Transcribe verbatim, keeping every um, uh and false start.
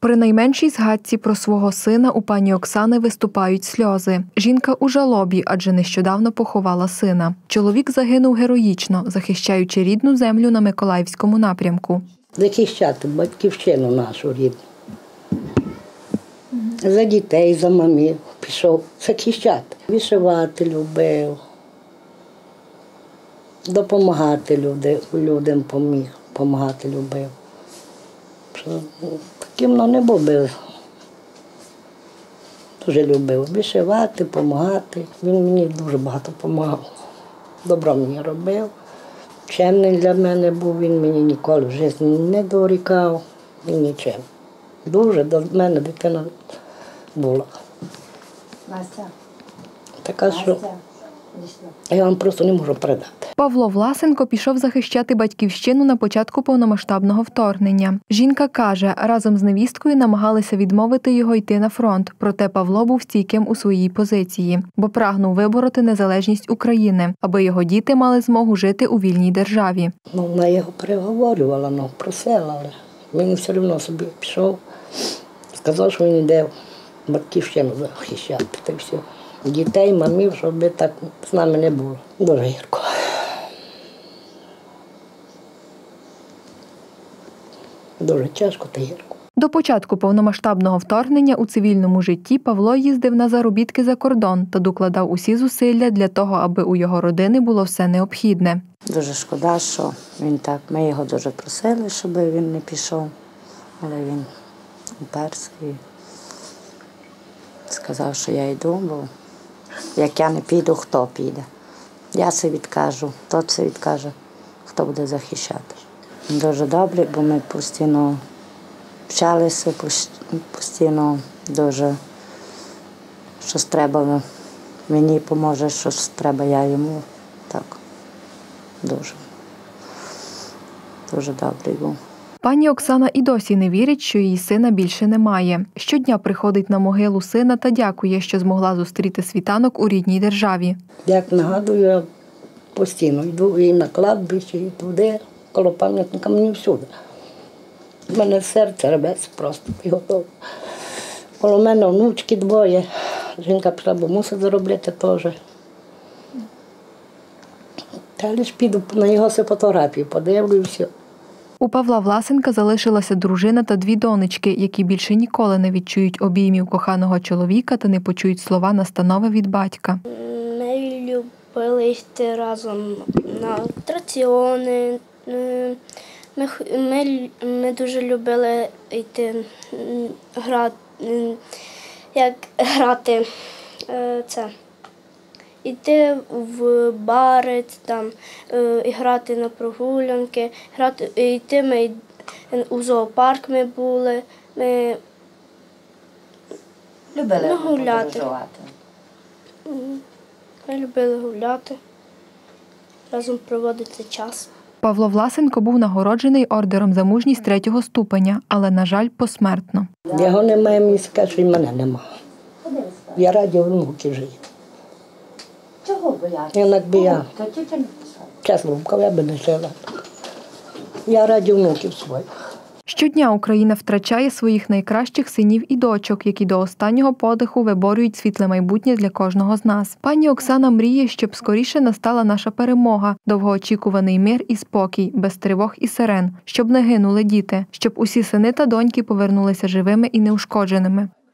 При найменшій згадці про свого сина у пані Оксани виступають сльози. Жінка у жалобі, адже нещодавно поховала сина. Чоловік загинув героїчно, захищаючи рідну землю на Миколаївському напрямку. Захищати батьківщину нашу рідну. За дітей, за мамів пішов захищати. Вишивати любив, допомагати люди, людям поміг, допомагати любив. Таким ну, не був би. Дуже любив вишивати, допомагати. Він мені дуже багато допомагав. Добро мені робив. Чемний для мене був, він мені ніколи в житті не дорікав, ні нічим. Дуже до мене дитина була. Настя. Така, що я вам просто не можу передати. Павло Власенко пішов захищати батьківщину на початку повномасштабного вторгнення. Жінка каже, разом з невісткою намагалися відмовити його йти на фронт, проте Павло був стійким у своїй позиції, бо прагнув вибороти незалежність України, аби його діти мали змогу жити у вільній державі. Ну, вона його переговорювала, ну, просила, але він все одно собі пішов, сказав, що він йде батьківщину захищати, та й все. Дітей, мамів, щоб так з нами не було. Дуже гірко. Дуже тяжко та гірко. До початку повномасштабного вторгнення у цивільному житті Павло їздив на заробітки за кордон та докладав усі зусилля для того, аби у його родини було все необхідне. Дуже шкода, що він так, ми його дуже просили, щоб він не пішов, але він уперся і сказав, що я йду, бо як я не піду, хто піде? Я це відкажу, хто це відкаже, хто буде захищати. Дуже добре, бо ми постійно вчалися, постійно дуже щось треба, мені поможе, щось треба я йому. Так, дуже, дуже добрий був. Пані Оксана і досі не вірить, що її сина більше немає. Щодня приходить на могилу сина та дякує, що змогла зустріти світанок у рідній державі. Як нагадую, я постійно йду і на кладбище, і туди, коло пам'ятника, мені всюди. У мене серце рветься просто і готово. Коло мене внучки двоє, жінка пішла, бо мусить заробляти теж. Та лише піду на його фотографію, подивлюся. У Павла Власенка залишилася дружина та дві донечки, які більше ніколи не відчують обіймів коханого чоловіка та не почують слова настанови від батька. Ми любили йти разом на атракціони. Ми, ми, ми дуже любили йти грати, як грати це. Йти в бари, там, і грати на прогулянки, грати, йти ми у зоопарк ми були, ми любили ну, гуляти. подорожувати. Ми любили гуляти, разом проводити час. Павло Власенко був нагороджений ордером за мужність третього ступеня, але, на жаль, посмертно. Його немає, мені скаже, що і мене немає. Я раді внуків живу. Чого боятися? Інак би я, чесно, я би не жила. Я раді внуків своїх. Щодня Україна втрачає своїх найкращих синів і дочок, які до останнього подиху виборюють світле майбутнє для кожного з нас. Пані Оксана мріє, щоб скоріше настала наша перемога, довгоочікуваний мир і спокій, без тривог і сирен, щоб не гинули діти, щоб усі сини та доньки повернулися живими і неушкодженими.